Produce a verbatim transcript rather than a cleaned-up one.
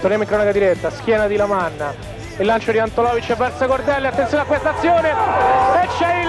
torniamo in cronaca diretta, schiena di Lamanna, il lancio di Antolovic verso Cordelli, attenzione a questa azione e c'è